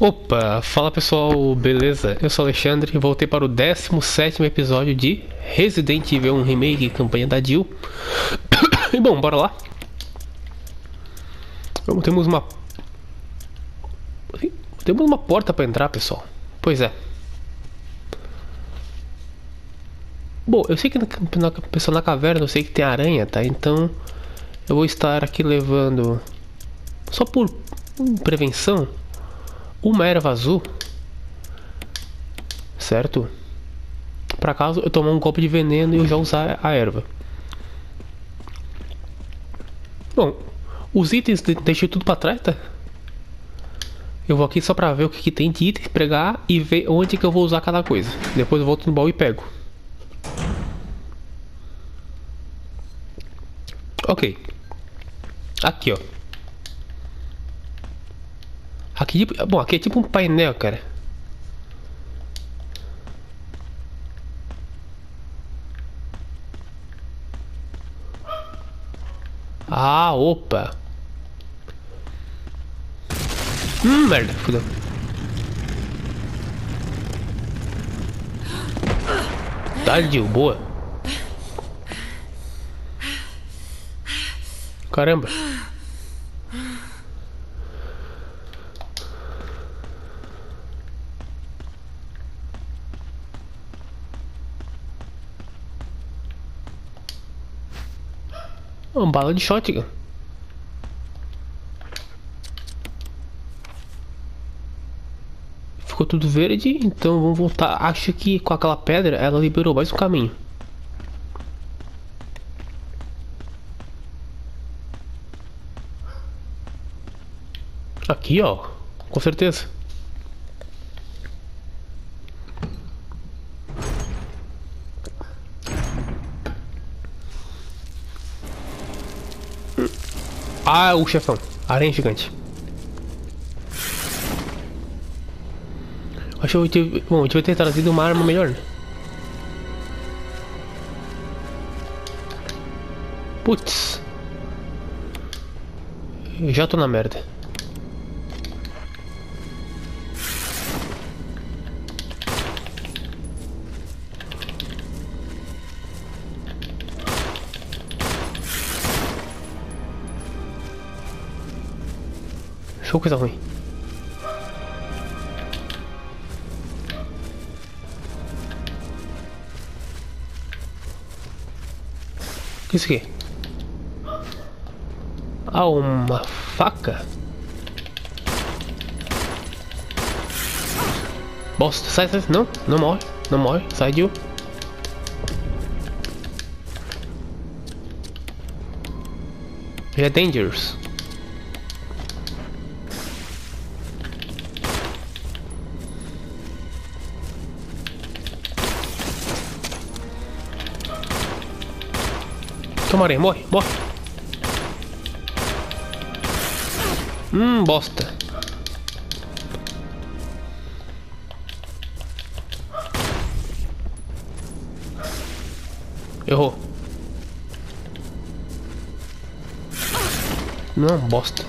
Opa, fala pessoal, beleza? Eu sou o Alexandre e voltei para o 17º episódio de Resident Evil 1 Remake, campanha da Jill. E bom, bora lá. Temos uma porta para entrar, pessoal. Pois é. Bom, eu sei que pessoal, na caverna eu sei que tem aranha, tá? Então eu vou estar aqui levando, só por prevenção, uma erva azul, certo? Para caso eu tomar um golpe de veneno e eu já usar a erva. Bom, os itens deixei tudo para trás, tá? Eu vou aqui só para ver o que tem de itens, pregar e ver onde que eu vou usar cada coisa. Depois eu volto no baú e pego. Ok. Aqui, ó. Aqui, bom, aqui é tipo um painel, cara. Ah, opa. Merda, fudeu. Tá, Jill, boa. Caramba. Uma bala de shotgun. Ficou tudo verde, então vamos voltar. Acho que com aquela pedra ela liberou mais um caminho. Aqui, ó, com certeza. Ah, o chefão, aranha gigante. Acho que eu devia ter trazido uma arma melhor, né? Putz. Eu já tô na merda. Show, coisa ruim. O que é isso aqui? Ah, uma faca? Bosta, sai, sai, não, não morre, não morre, sai, Jill. Já é dangerous. Toma aranha, morre, morre. Bosta. Errou. Não, bosta.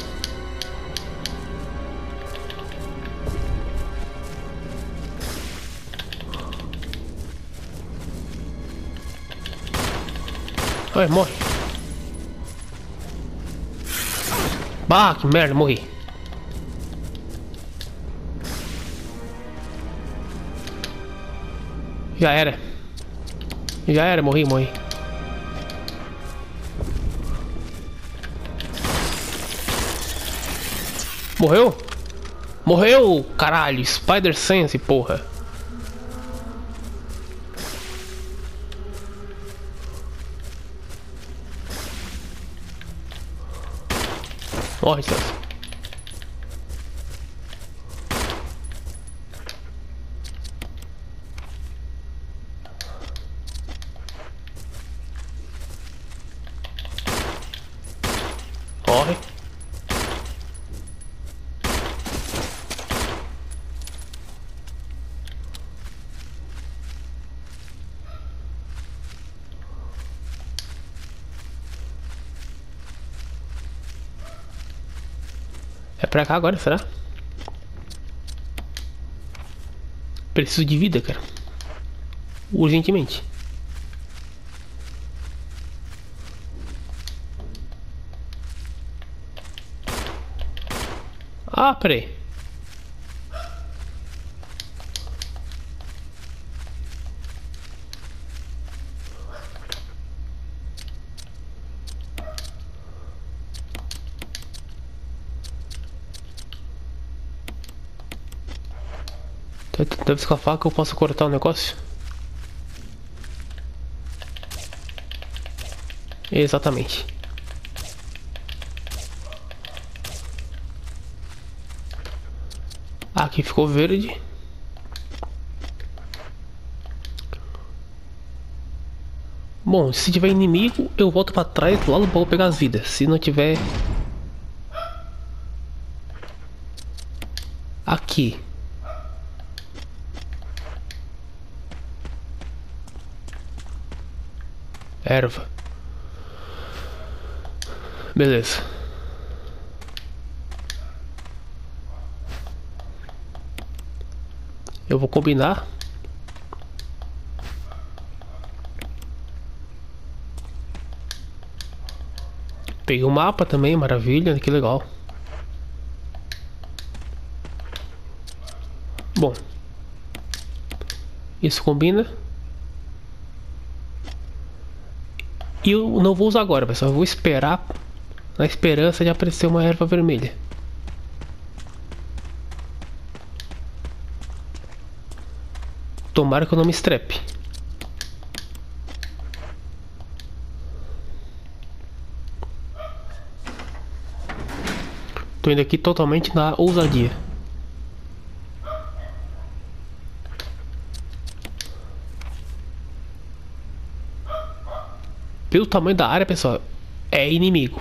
Ai, morre. Bah, que merda, morri. Já era. Já era, morri, morri. Morreu? Morreu, caralho. Spider Sense, porra. Morre, Celso. Morre. É pra cá agora, será? Preciso de vida, cara. Urgentemente. Ah, peraí. Deve ser com a faca eu posso cortar o negócio? Exatamente. Aqui ficou verde. Bom, se tiver inimigo, eu volto pra trás lá no baú pegar as vidas. Se não tiver... Aqui. Erva. Beleza. Eu vou combinar. Peguei o mapa também, maravilha, que legal. Bom. Isso combina. E eu não vou usar agora, pessoal. Eu vou esperar na esperança de aparecer uma erva vermelha. Tomara que eu não me estrepe. Tô indo aqui totalmente na ousadia. Pelo tamanho da área, pessoal, é inimigo.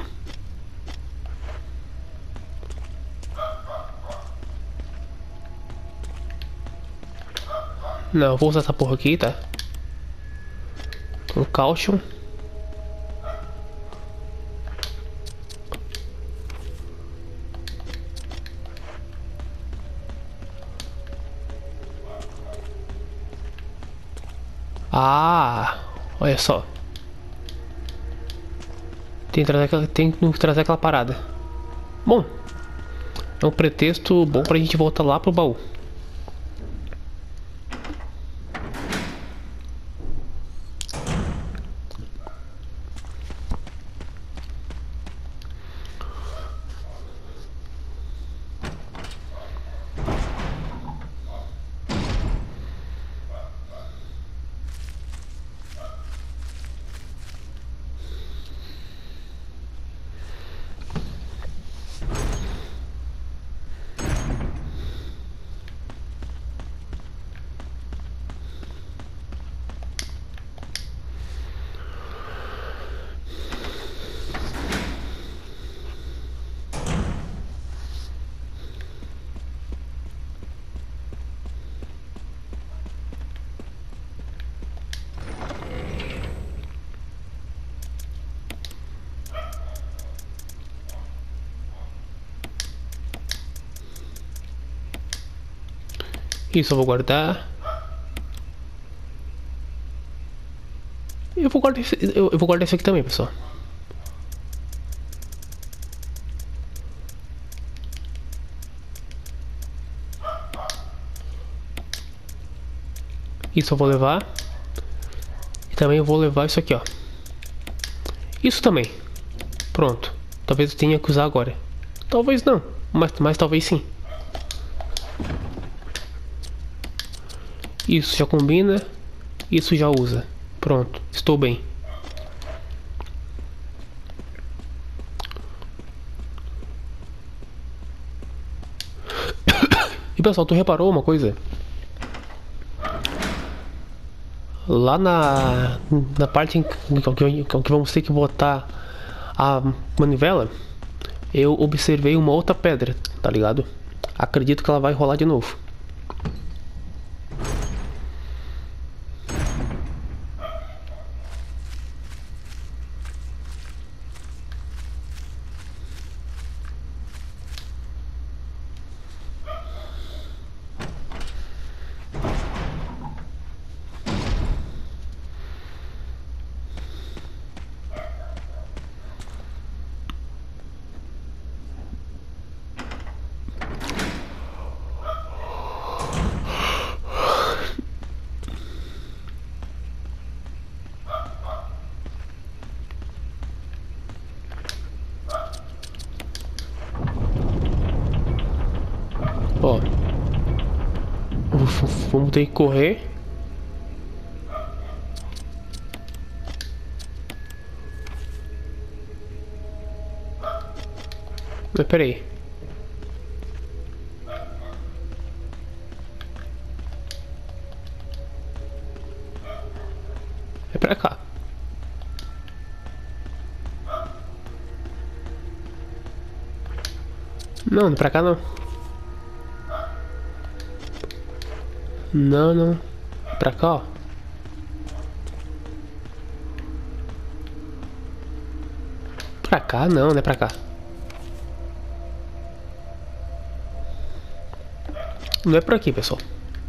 Não, vou usar essa porra aqui, tá? Um caution. Ah, olha só. Tem que trazer aquela parada. Bom, é um pretexto bom pra gente voltar lá pro baú. Isso eu vou guardar. Eu vou guardar esse aqui também, pessoal. Isso eu vou levar. E também eu vou levar isso aqui, ó. Isso também. Pronto. Talvez eu tenha que usar agora. Talvez não, mas talvez sim. Isso já combina. Isso já usa. Pronto, estou bem. E pessoal, tu reparou uma coisa? Lá na parte em que vamos ter que botar a manivela, eu observei uma outra pedra, tá ligado? Acredito que ela vai rolar de novo. Ó. Vamos ter que correr. Mas pera aí. É pra cá. Não, não é pra cá não. Não, não. É pra cá, ó. Pra cá não, não é pra cá. Não é por aqui, pessoal.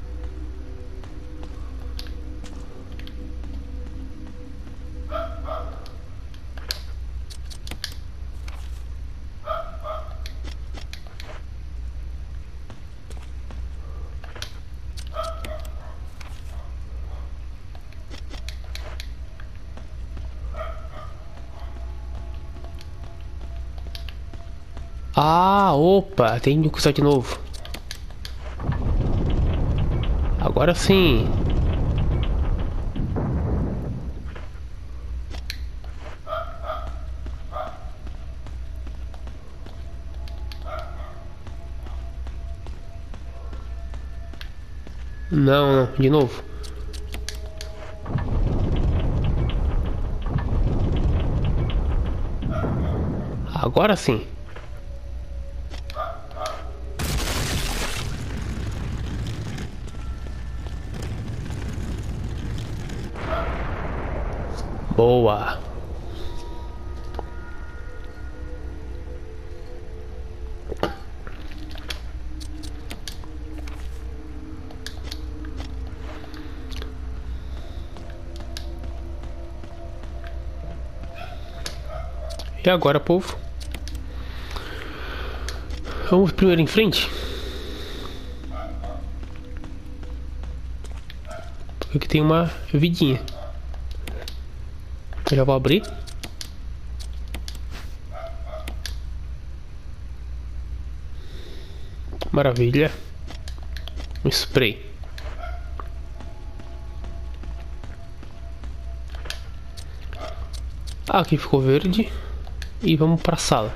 Ah, opa, tem que usar de novo. Agora sim. Não, não, de novo. Agora sim. Boa. E agora, povo? Vamos primeiro em frente. Porque aqui tem uma vidinha. Eu já vou abrir. Maravilha. Um spray. Aqui ficou verde. E vamos para a sala.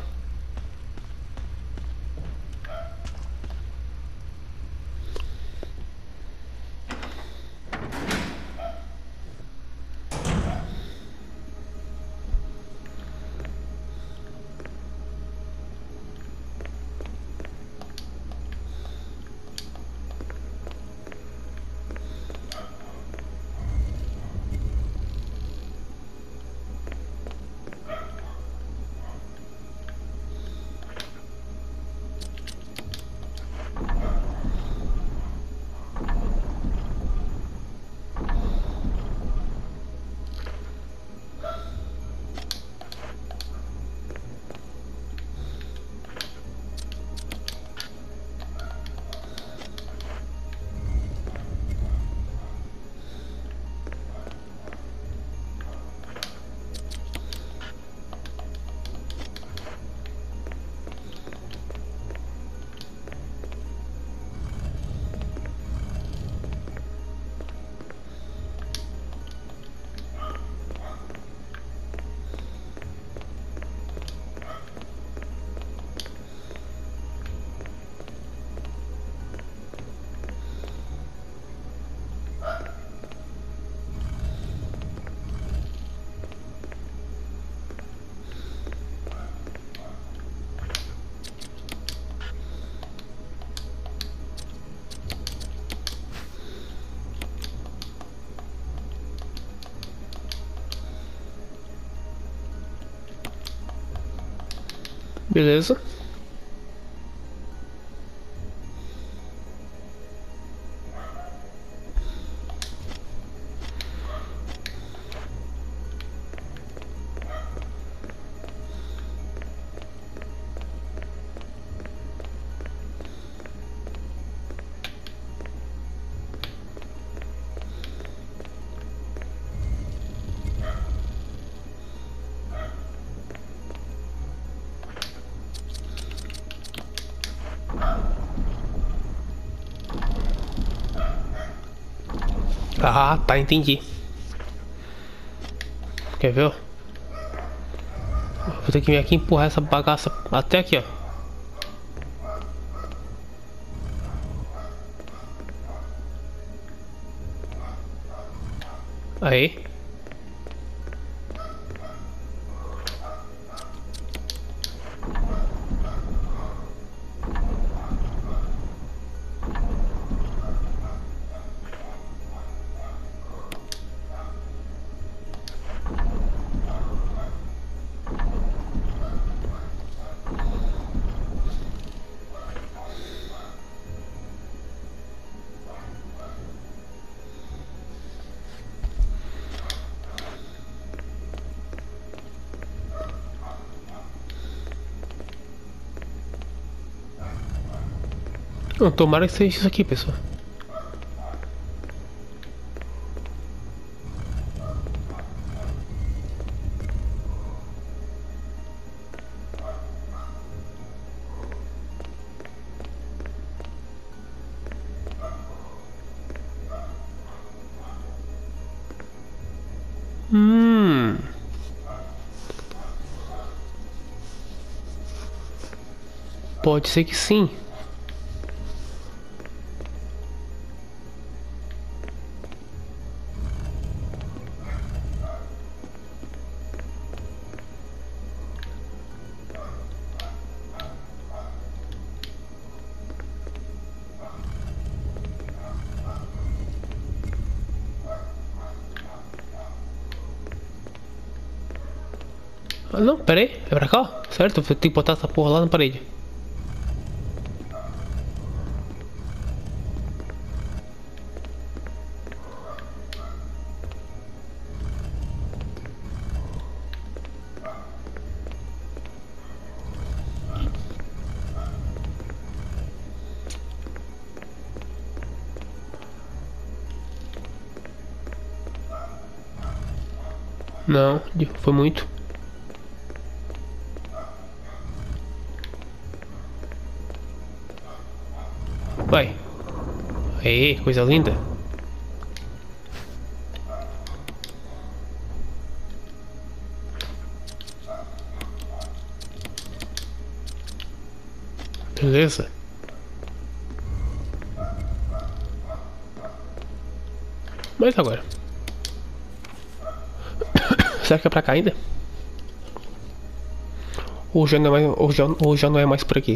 Beleza. Ah, tá, entendi. Quer ver? Vou ter que vir aqui e empurrar essa bagaça até aqui, ó. Aí. Não, tomara que seja isso aqui, pessoal. Hum. Pode ser que sim. Ah, não, pera aí. É pra cá, ó. Certo? Eu tenho que botar essa porra lá na parede. Não, foi muito. Vai. Aí, coisa linda. Beleza. Mas agora? Será que é pra cá ainda? Ou já não é, ou já não é mais por aqui?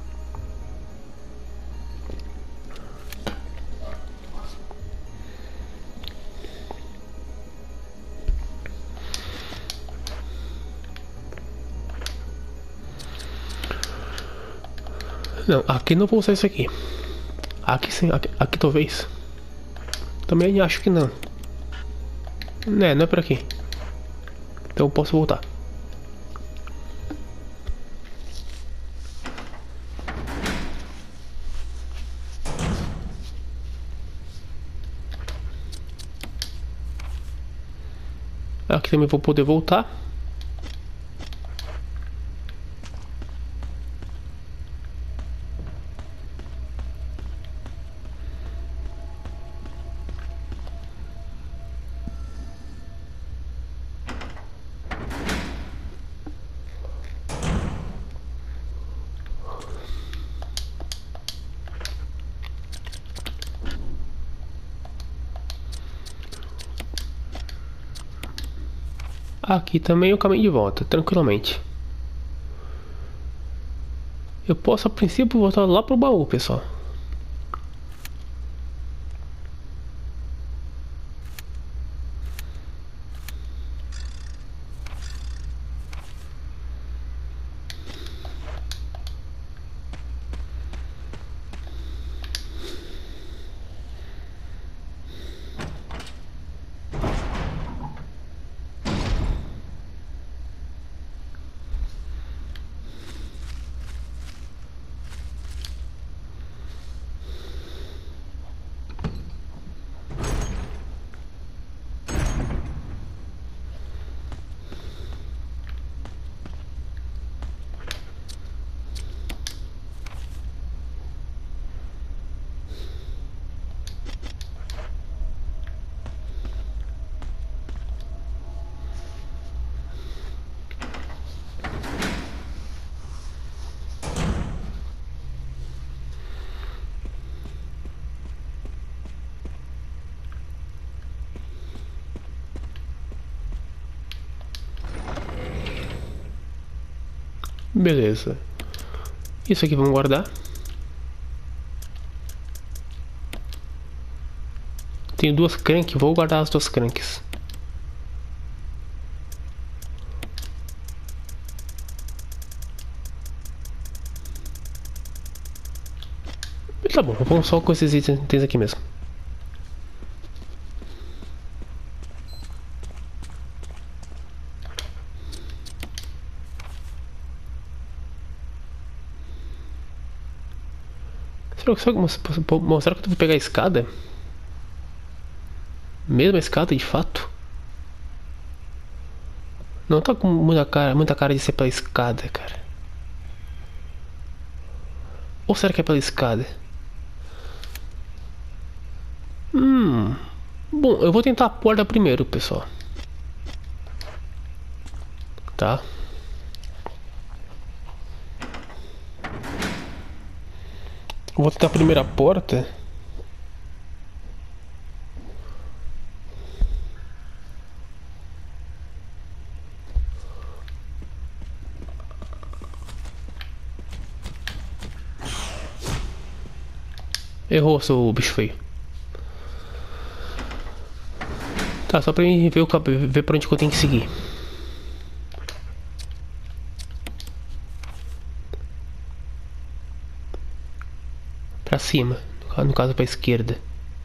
Não, aqui não vou usar isso aqui. Aqui sim, aqui talvez. Também acho que não. Né, não é por aqui. Então eu posso voltar. Aqui também vou poder voltar. Aqui também o caminho de volta, tranquilamente. Eu posso a princípio voltar lá pro baú, pessoal. Beleza. Isso aqui vamos guardar. Tenho duas crank, vou guardar as duas cranks. Tá bom, vamos só com esses itens aqui mesmo. Será que eu vou pegar a escada? Mesmo a escada, de fato? Não tá com muita cara de ser pela escada, cara. Ou será que é pela escada? Bom, eu vou tentar a porta primeiro, pessoal. Tá? Eu vou tentar a primeira porta. Errou, seu bicho feio. Tá, só pra mim ver pra onde que eu tenho que seguir. Pra cima, no caso pra esquerda.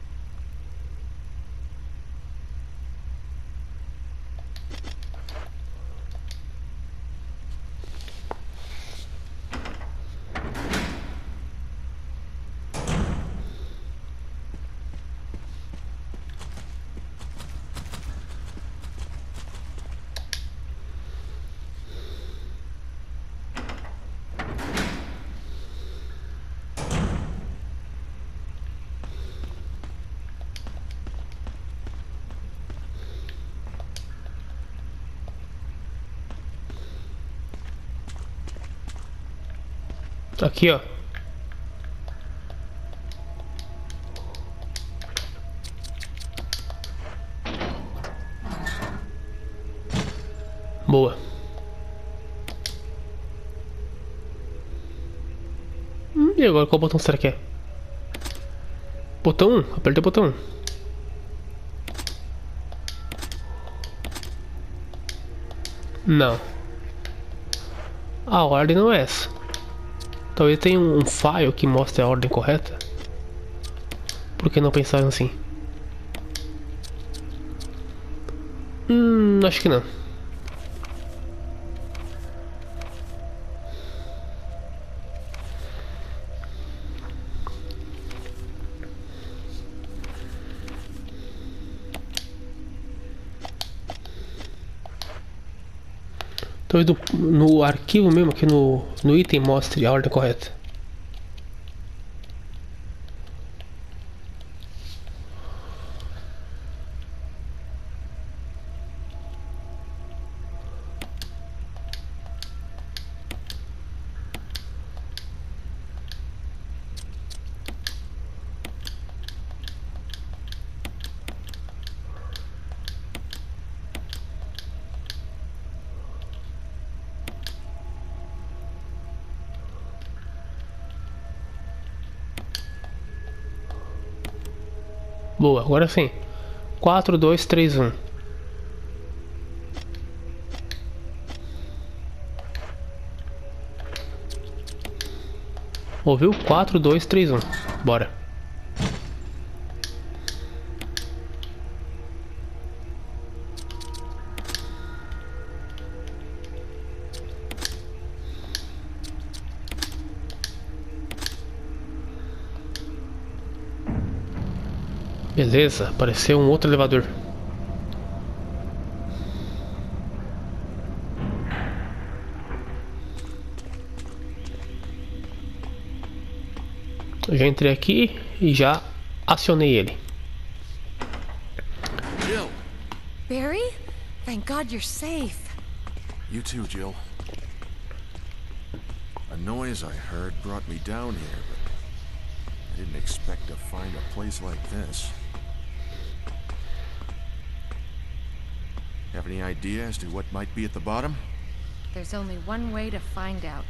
Aqui, ó. Boa. E agora qual botão será que é? Botão 1? Apertei o botão 1. Não. A ordem não é essa. Talvez tenha um file que mostre a ordem correta. Por que não pensaram assim? Acho que não. Talvez no arquivo mesmo, aqui no item, mostre a ordem correta. Boa, agora sim. 4, 2, 3, 1. Ouviu? 4, 2, 3, 1. Bora. Beleza, apareceu um outro elevador. Eu já entrei aqui e já acionei ele. Jill! Barry? Thank God you're safe. You too, Jill. A noise I heard brought me down here, but I didn't expect to find a place like this. Have any idea as to what might be at the bottom? There's only one way to find out.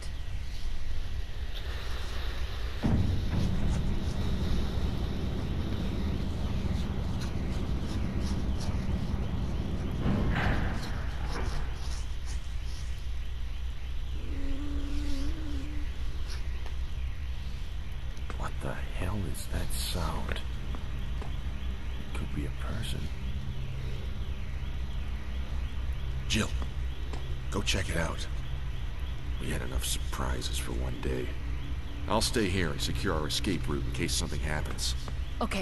What the hell is that sound? It could be a person. Jill, go check it out. We had enough surprises for one day. I'll stay here and secure our escape route in case something happens. Okay.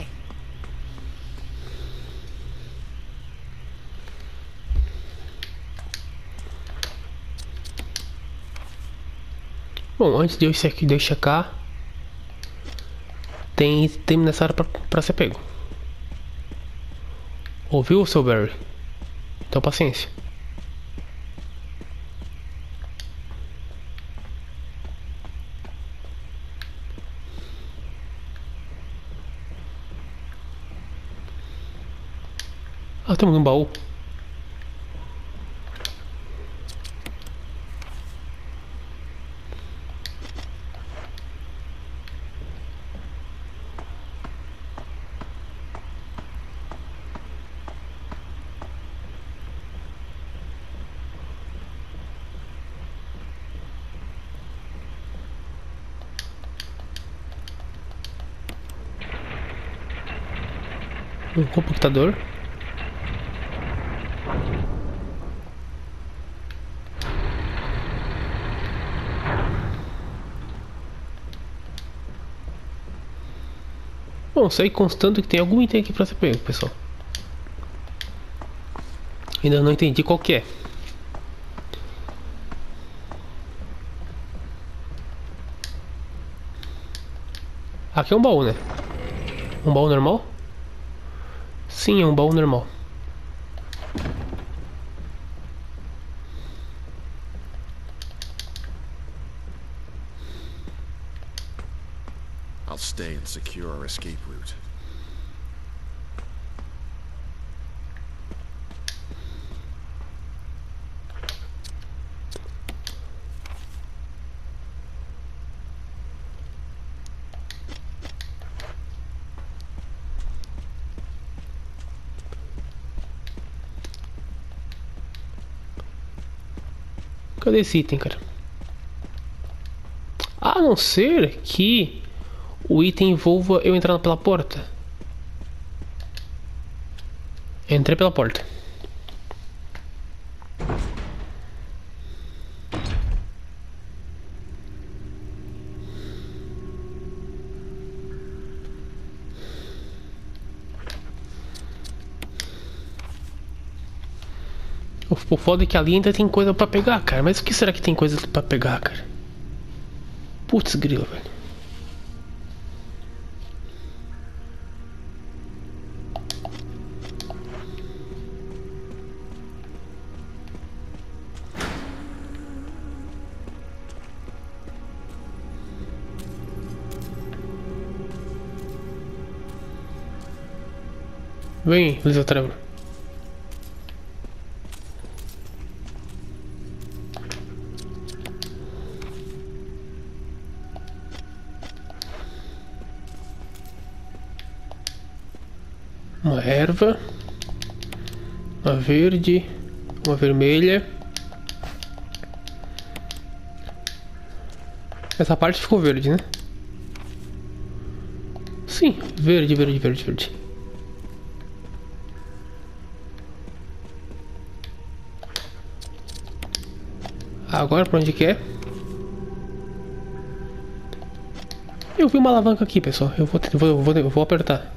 Bom, antes de eu checar, tem item nessa área pra ser pego. Ouviu, seu Barry? Então paciência. Ah, temos um baú. Um computador. Bom, sei constando que tem algum item aqui pra ser pego, pessoal. Ainda não entendi qual que é. Aqui é um baú, né? Um baú normal? Sim, é um baú normal. I'll stay and secure our escape route. Cadê esse item, cara? A não ser que o item envolva eu entrar pela porta. Entrei pela porta. O foda é que ali ainda tem coisa pra pegar, cara. Mas o que será que tem coisa pra pegar, cara? Putz, grila, velho. Vem, Lisa Trevor. Uma erva, uma verde, uma vermelha. Essa parte ficou verde, né? Sim, verde, verde, verde, verde. Agora pra onde que é? Eu vi uma alavanca aqui, pessoal. Eu vou apertar.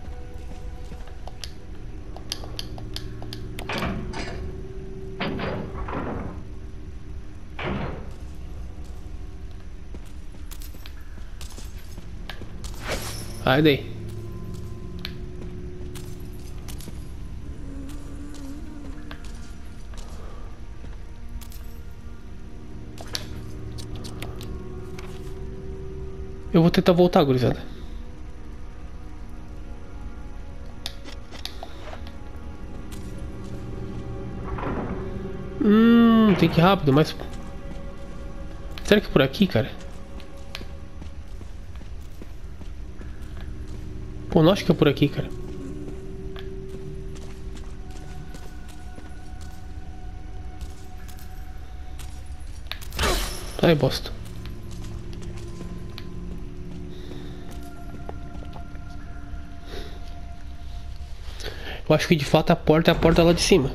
Sai daí. Eu vou tentar voltar, gurizada. tem que ir rápido, mas... Será que é por aqui, cara? Pô, não acho que é por aqui, cara. Ai, bosta. Eu acho que de fato a porta é a porta lá de cima.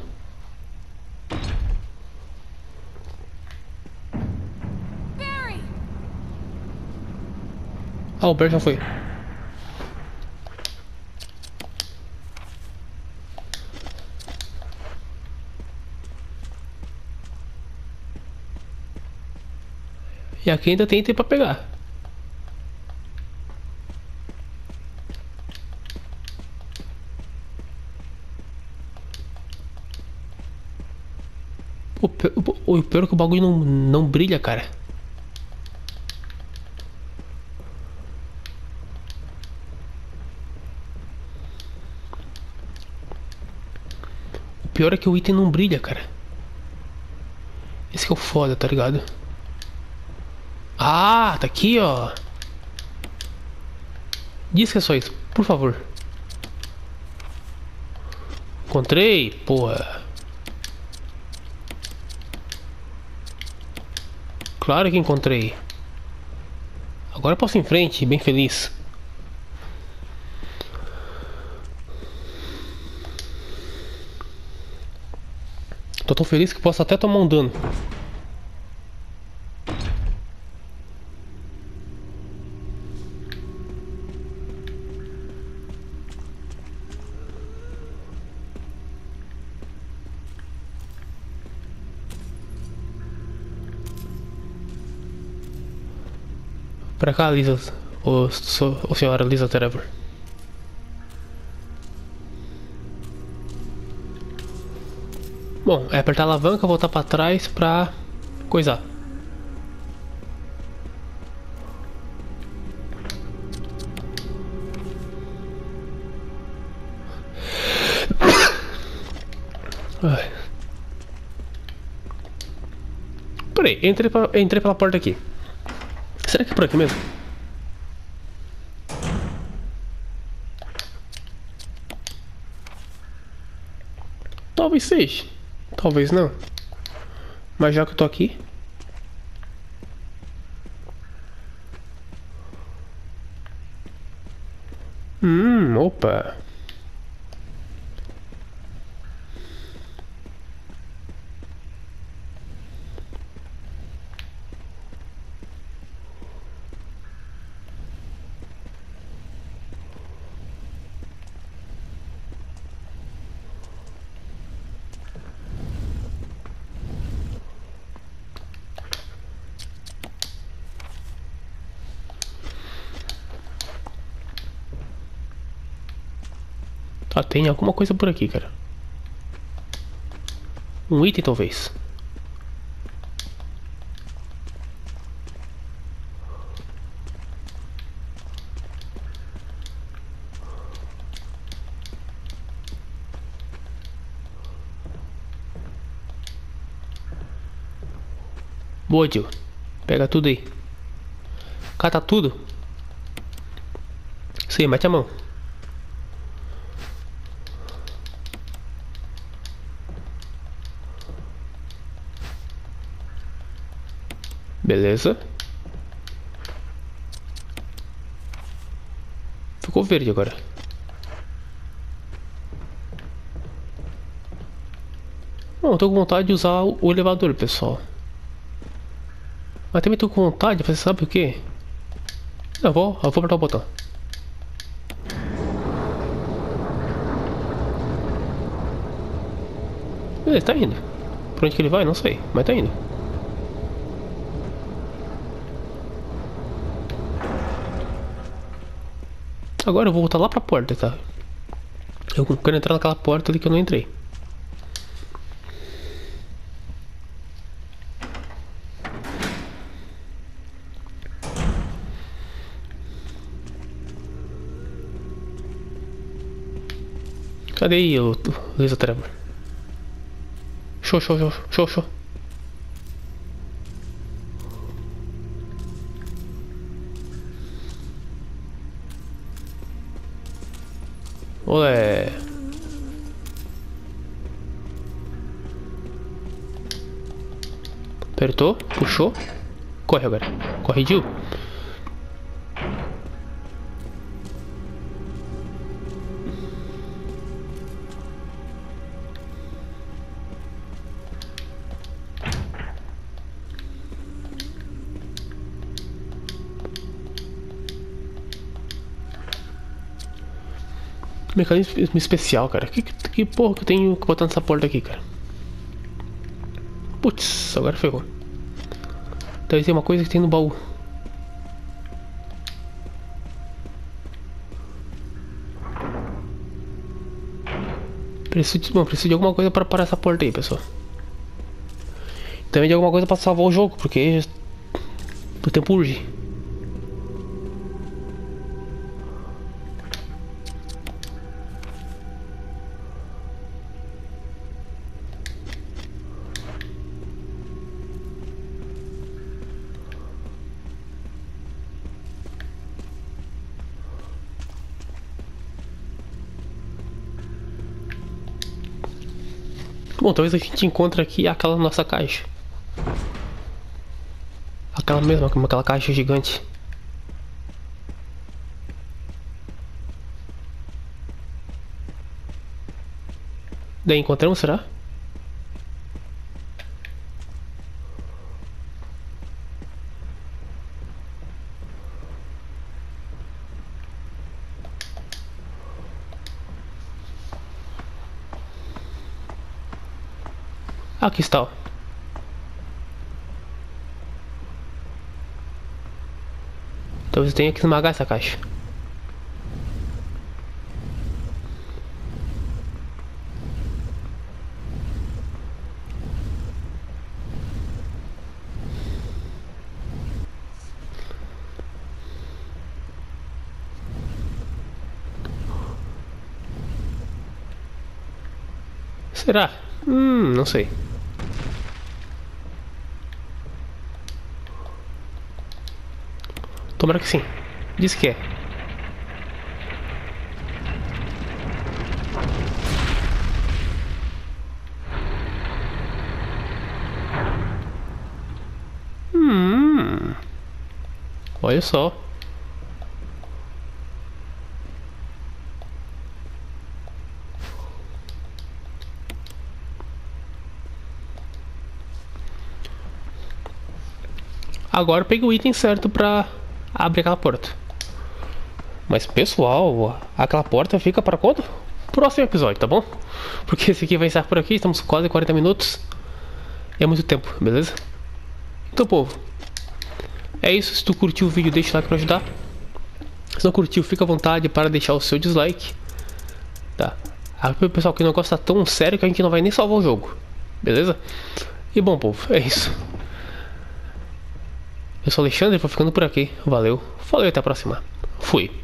Ah, o Barry já foi. E aqui ainda tem item pra pegar. O pior é que o bagulho não brilha, cara. O pior é que o item não brilha, cara. Esse que é o foda, tá ligado? Ah, tá aqui, ó. Diz que é só isso, por favor. Encontrei, porra. Claro que encontrei. Agora eu posso ir em frente, bem feliz. Tô tão feliz que posso até tomar um dano. Pra cá, Lisa. Ou senhora Lisa Trevor. Bom, é apertar a alavanca, voltar pra trás pra coisar. Ai. Peraí, entrei pela porta aqui. Será que é por aqui mesmo? Talvez seja. Talvez não. Mas já que eu tô aqui... Opa. Tá, tem alguma coisa por aqui, cara. Um item, talvez. Boa, tio. Pega tudo aí. Cata tudo. Sim, mete a mão. Beleza. Ficou verde agora. Bom, eu tô com vontade de usar o elevador, pessoal. Mas também tô com vontade de fazer, sabe o que? Eu vou apertar o botão. Ele tá indo. Pra onde que ele vai? Não sei, mas tá indo. Agora eu vou voltar lá pra porta, tá? Eu quero entrar naquela porta ali que eu não entrei. Cadê aí o Lisa Trevor? Show. Olé. Apertou, puxou. Corre agora. Corre, Jill. Mecanismo especial, cara. Que porra que eu tenho que botar nessa porta aqui, cara? Putz, agora ferrou. Deve ter uma coisa que tem no baú. Preciso de alguma coisa para parar essa porta aí, pessoal. Também de alguma coisa para salvar o jogo, porque o tempo urge. Bom, talvez a gente encontre aqui aquela nossa caixa. Aquela mesma, como aquela caixa gigante. Daí encontramos, será? Aqui está, ó. Talvez eu tenha que esmagar essa caixa. Será? Não sei. Tomara que sim. Diz que é. Olha só. Agora eu peguei o item certo pra abrir aquela porta. Mas pessoal, aquela porta fica para quando? Próximo episódio, tá bom? Porque esse aqui vai estar por aqui, estamos quase 40 minutos. É muito tempo, beleza? Então, povo, é isso. Se tu curtiu o vídeo, deixa o like pra ajudar. Se não curtiu, fica à vontade para deixar o seu dislike. Tá? O pessoal que não gosta tão sério que a gente não vai nem salvar o jogo. Beleza? E bom, povo, é isso. Eu sou o Alexandre, vou ficando por aqui. Valeu, falou e até a próxima. Fui.